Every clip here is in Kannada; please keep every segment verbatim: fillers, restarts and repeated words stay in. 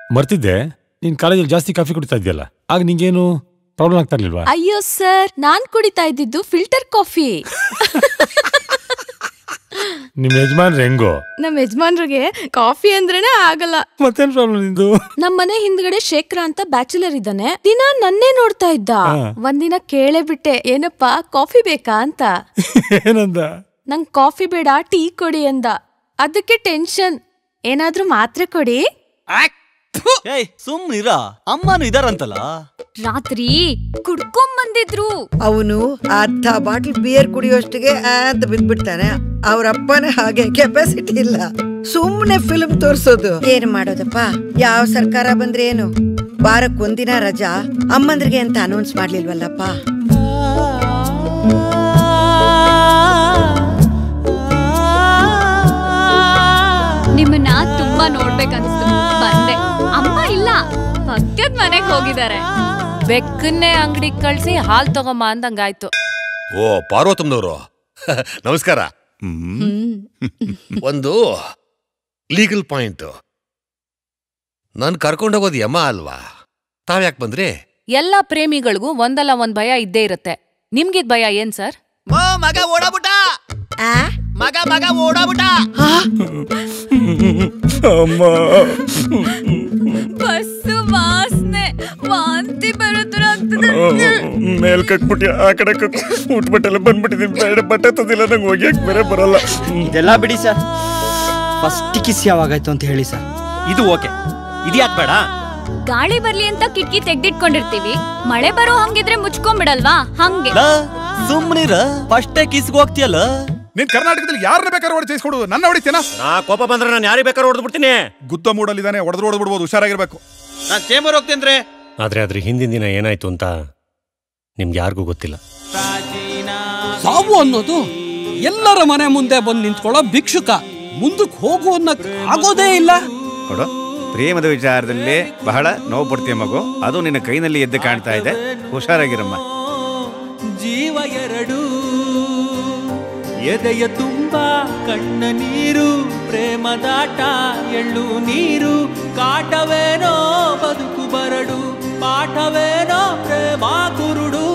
ಮರ್ತಿದ್ದೆ, ನೀನ್ ಕಾಲೇಜಲ್ಲಿ ಜಾಸ್ತಿ ಕಾಫಿ ಕುಡಿತಾ ಇದೆಯಲ್ಲ, ಆಗ ನಿಂಗೇನು ಪ್ರಾಬ್ಲಮ್ ಆಗ್ತಾ ಇರ್ಲಿಲ್ವಾ? ಅಯ್ಯೋ ಸರ್, ನಾನ್ ಕುಡಿತಾ ಇದ್ದಿದ್ದು ಫಿಲ್ಟರ್ ಕಾಫಿ. ನಿಮ್ ಯಜಮಾನ್ರ ಹೆಂಗೋ? ನಮ್ ಯಜಮಾನ್ರಿಗೆ ಕಾಫಿ ಅಂದ್ರೇನೆ ಆಗಲ್ಲ. ಮತ್ತೇನ್ ಪ್ರಾಬ್ಲಮ್ ನಿಂದು? ನಮ್ ಮನೆ ಹಿಂದ್ಗಡೆ ಶೇಖರ ಅಂತ ಬ್ಯಾಚುಲರ್ ಇದ್ದಾನೆ. ದಿನ ನನ್ನೇ ನೋಡ್ತಾ ಇದ್ದ. ಒಂದಿನ ಕೇಳೇ ಬಿಟ್ಟೆ, ಏನಪ್ಪಾ ಕಾಫಿ ಬೇಕಾ ಅಂತ. ಏನಂದ? ನಂಗ್ ಕಾಫಿ ಬೇಡ, ಟೀ ಕೊಡಿ ಅಂದ. ಅದಕ್ಕೆ ಟೆನ್ಷನ್, ಏನಾದ್ರೂ ಮಾತ್ರೆ ಕೊಡಿ. ಸುಮ್ನಿರ, ಅಮ್ಮನು ಇದಾರಂತಲ್ಲ. ರಾತ್ರಿ ಕುಡ್ಕೊಂಡ್ ಬಂದಿದ್ರು. ಅವನು ಅರ್ಧ ಬಾಟಲ್ ಬಿಯರ್ ಕುಡಿಯೋಷ್ಟಿಗೆ ಅಂತ ಬಿದ್ಬಿಡ್ತಾನೆ. ಅವ್ರಪ್ಪನೇ ಹಾಗೆ, ಕೆಪಾಸಿಟಿ ಇಲ್ಲ. ಸುಮ್ನೆ ಫಿಲ್ಮ್ ತೋರ್ಸೋದು. ಏನ್ ಮಾಡೋದಪ್ಪ, ಯಾವ ಸರ್ಕಾರ ಬಂದ್ರೆ ಏನು? ವಾರಕ್ ಒಂದಿನ ರಜಾ ಅಮ್ಮಂದ್ರಿಗೆ ಅಂತ ಅನೌನ್ಸ್ ಮಾಡ್ಲಿಲ್ವಲ್ಲಪ್ಪ. ನಿಮ್ಮನ್ನ ತುಂಬಾ ನೋಡ್ಬೇಕನ್ಸ್ತು, ಬಂದೆ. ಅಮ್ಮ ಇಲ್ಲ, ಪಕ್ಕದ ಮನೆಗ್ ಹೋಗಿದ್ದಾರೆ. ಬೆಕ್ಕನ್ನೇ ಅಂಗಡಿ ಕಳ್ಸಿ ಹಾಲ್ ತಗೊಂಬ ಅಂದಂಗಾಯ್ತು. ಓ ಪಾರ್ವತಮ್ಮನವರು, ನಮಸ್ಕಾರ. ಒಂದು ಲೀಗಲ್ ಪಾಯಿಂಟ್, ನಾನು ಕರ್ಕೊಂಡೋಗೋದು ಯಮ ಅಲ್ವಾ? ತಾವ್ಯಾಕೆ ಬಂದ್ರಿ? ಎಲ್ಲಾ ಪ್ರೇಮಿಗಳಿಗೂ ಒಂದಲ್ಲ ಒಂದ್ ಭಯ ಇದ್ದೇ ಇರುತ್ತೆ. ನಿಮ್ಗಿದ್ ಭಯ ಏನ್ ಸರ್? ಮಗ ಓಡಾಬಿಟ್ಟ, ಮಗ ಮಗ ಓಡಾಬಿಟ್ಟ. ಬಸ್ಸು ವಾಸನೆ, ವಾಂತಿ ಬರೋತರ ಆಗ್ತದೆ. ಮೇಲ್ ಕಟ್ಬಿಟ್ಟು ಆ ಕಡೆ ಉಟ್ಬಿಟ್ಟೆಲ್ಲ ಬಂದ್ಬಿಟ್ಟಿದೀನಿ. ಬೇಡ, ಬಟ್ಟೆ ತಂದಿಲ್ಲ, ನಂಗೆ ಹೋಗ್ಯಾಕ್ ಬೇರೆ ಬರಲ್ಲ. ಇದೆಲ್ಲ ಬಿಡಿ ಸರ್, ಫಸ್ಟ್ ಕಿಸ್ ಯಾವಾಗಾಯ್ತು ಅಂತ ಹೇಳಿ ಸರ್. ಇದು ಓಕೆ, ಇದ್ಯಾಕ್ ಬೇಡ? ಗಾಳಿ ಬರ್ಲಿ ಅಂತ ಕಿಟಕಿ ತೆಗ್ದಿಟ್ಕೊಂಡಿರ್ತೀವಿ, ಮಳೆ ಬರೋ ಹಂಗಿದ್ರೆ ಮುಚ್ಕೊಂಡ್ಬಿಡಲ್ವಾ, ಹಂಗೆ. ಸುಮ್ನಿರ, ಫಸ್ಟ್ ಕಿಸ್ಗೆ ಹೋಗ್ತೀಯಲ್ಲ. ನೀನ್ ಕರ್ನಾಟಕದಲ್ಲಿ ಯಾರನ್ನ ಬೇಕಾದ್ರೆ ಹೊಡೆದು ಚೇಸ್ಕೊಡು, ನನ್ನ ಹೊಡಿತೇನಾ? ನಾ ಕೋಪ ಬಂದ್ರೆ ನಾನು ಯಾರಿಗೆ ಬೇಕಾದ್ರೆ ಹೊಡೆದು ಬಿಡ್ತೀನಿ. ಗುತ್ತ ಮೂಡಲ್ಲಿದ್ದಾನೆ, ಹೊಡೆದ್ರು ಹೊಡೆದು ಬಿಡ್ಬೋದು, ಹುಷಾರಾಗಿರ್ಬೇಕು. ನಾನ್ ಚೇಂಬರ್ ಹೋಗ್ತೇನ್ರಿ. ಆದ್ರೆ ಅದ್ರ ಹಿಂದಿನ ದಿನ ಏನಾಯ್ತು ಅಂತ ನಿಮ್ಗೆ ಯಾರಿಗೂ ಗೊತ್ತಿಲ್ಲ. ಸಾವು ಅನ್ನೋದು ಎಲ್ಲರ ಮನೆ ಮುಂದೆ ಬಂದು ನಿಂತ್ಕೊಳ್ಳೋ ಭಿಕ್ಷುಕ, ಮುಂದಕ್ಕೆ ಹೋಗುವನ್ನ ಆಗೋದೇ ಇಲ್ಲ. ನೋಡು, ಪ್ರೇಮದ ವಿಚಾರದಲ್ಲಿ ಬಹಳ ನೋವು ಪಡ್ತೀಯ ಮಗು. ಅದು ನಿನ್ನ ಕೈನಲ್ಲಿ ಎದ್ದು ಕಾಣ್ತಾ ಇದೆ, ಹುಷಾರಾಗಿರಮ್ಮ. ಜೀವ ಎರಡು, ಎದೆಯ ತುಂಬ ಕಣ್ಣ ನೀರು, ಪ್ರೇಮದಾಟ ಎಳ್ಳು ನೀರು, ಕಾಟವೇನೋ ಬದುಕು ಬರಡು, ಪಾಠವೇನೋ ಪ್ರೇಮ ಕುರುಡು.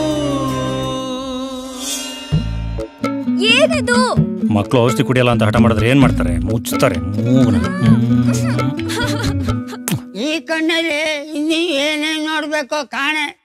ಏನಿದು? ಮಕ್ಕಳು ಔಷಧಿ ಕುಡಿಯಲ್ಲ ಅಂತ ಹಠ ಮಾಡಿದ್ರೆ ಏನ್ ಮಾಡ್ತಾರೆ? ಮುಚ್ಚುತ್ತಾರೆ ಮೂಗನ. ಈ ಕಣ್ಣಲ್ಲಿ ಇನ್ನೀ ಏನೇನ್ ನೋಡ್ಬೇಕೋ ಕಾಣೆ.